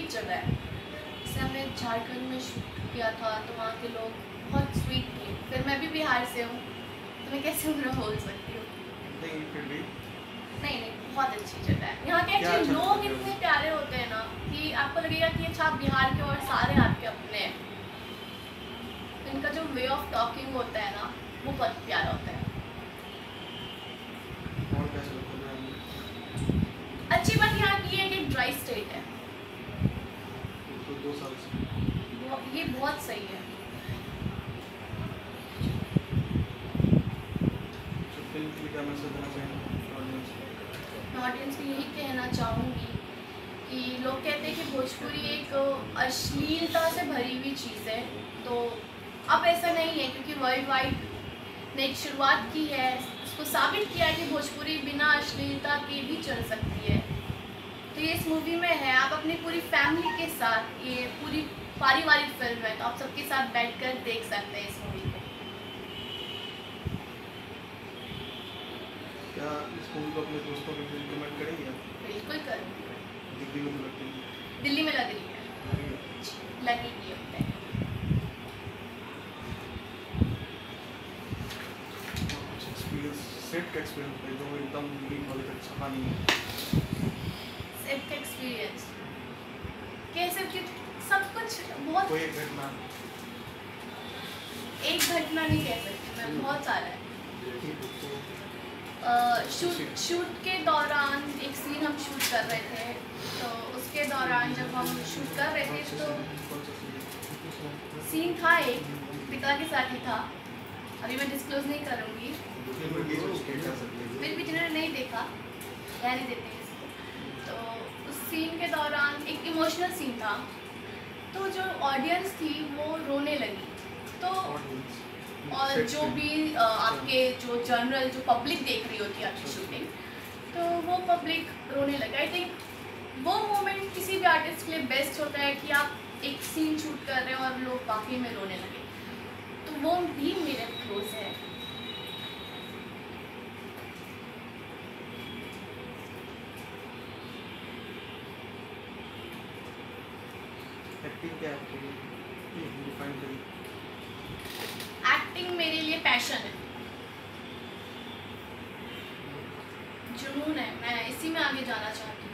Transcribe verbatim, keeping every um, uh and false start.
Sweet जगह है। जैसे हमने झारखंड में शूट किया था तो वहाँ के लोग बहुत स्वीट थे। फिर मैं भी बिहार से हूँ तो मैं कैसे उन्हें बोल सकती हूँ। नहीं फिर भी नहीं नहीं बहुत अच्छी जगह है। यहाँ के क्या एक्चुअली अच्छा लोग लगता है? इतने प्यारे होते हैं ना कि आपको लगेगा कि अच्छा आप बिहार के और सारे आपके अपने हैं। इनका जो वे ऑफ टॉकिंग होता है ना वो बहुत प्यारा होता है। और कैसा लगता है आपको? अच्छी बात यहाँ की है कि ड्राई स्टेट है। तो दो साल से वो- ये बहुत सही है। तो फिल्म के लिए क्या मैसेज देना चाहेंगे ऑडियंस को? मैं ऑडियंस को यही कहना चाहूँगी कि लोग कहते हैं कि भोजपुरी एक अश्लीलता से भरी हुई चीज़ है, तो अब ऐसा नहीं है क्योंकि वर्ल्ड वाइड ने एक शुरुआत की है, उसको साबित किया है कि भोजपुरी बिना अश्लीलता के भी चल सकती है। तो ये इस मूवी में है, आप अपनी पूरी फैमिली के साथ, ये पूरी पारिवारिक फिल्म है तो आप सबके साथ बैठकर देख सकते हैं इस मूवी को। क्या इस मूवी को अपने दोस्तों के लिए रिकमेंड करेंगे आप? बिल्कुल करूँगी। दिल्ली में तो लगती है। दिल्ली में लग रही है, लगेगी अब तक। कुछ एक्सपीरियंस सेट का एक्सपीरियंस है जो एकदम यूनिक और अच्छा कहानी है। सेट का एक्सपीरियंस कैसे कि सब कुछ बहुत, कोई एक घटना एक घटना नहीं कह सकती मैं, बहुत सारा है। शूट शूट के दौरान एक सीन हम शूट कर रहे थे, तो उसके दौरान जब हम शूट कर रहे थे तो सीन था एक पिता के साथ ही था, अभी मैं डिस्क्लोज नहीं करूँगी, फिर भी जिन्होंने नहीं देखा कह नहीं देते इसको। तो उस सीन के दौरान एक इमोशनल सीन था, तो जो ऑडियंस थी वो रोने लगी। तो और जो भी आ, आपके जो जनरल जो पब्लिक देख रही होती है आपकी शूटिंग, तो वो पब्लिक रोने लगा। आई थिंक वो मोमेंट किसी भी आर्टिस्ट के लिए बेस्ट होता है कि आप एक सीन शूट कर रहे हो और लोग वाकई में रोने लगे, तो वो भी मेरे क्लोज है। एक्टिंग क्या है आपके लिए? डिफाइन करिए। एक्टिंग मेरे लिए पैशन है, जुनून है, मैं इसी में आगे जाना चाहती हूँ।